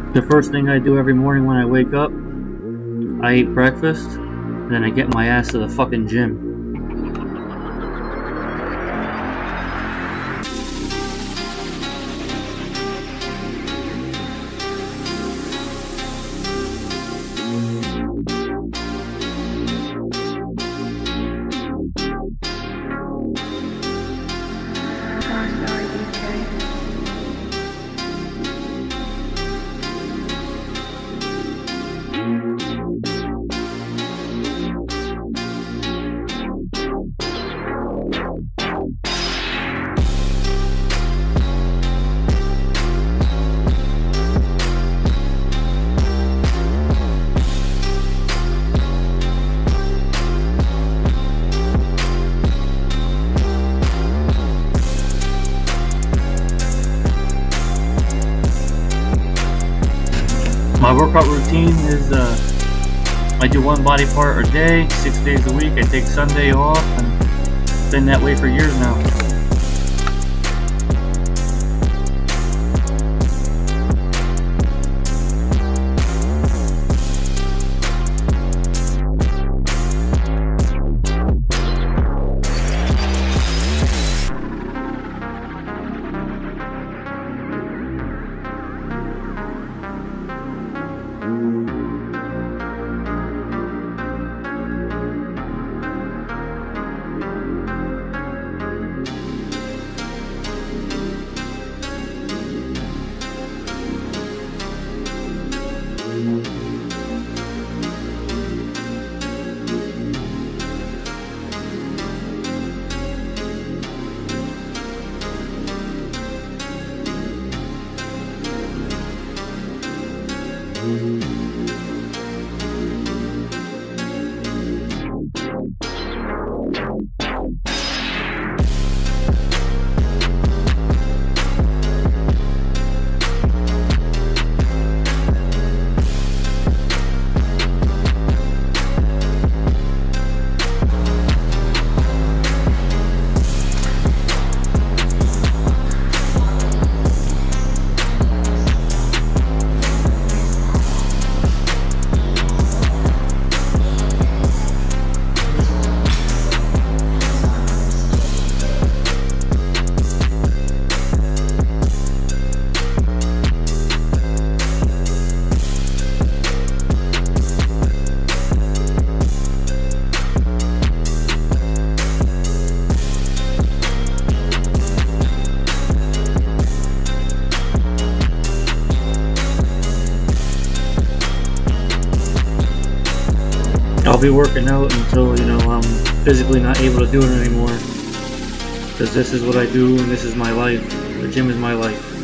The first thing I do every morning when I wake up, I eat breakfast, and then I get my ass to the fucking gym. My workout routine is I do one body part a day, 6 days a week. I take Sunday off, and it's been that way for years now. I'll be working out until, I'm physically not able to do it anymore. Because this is what I do and this is my life. The gym is my life.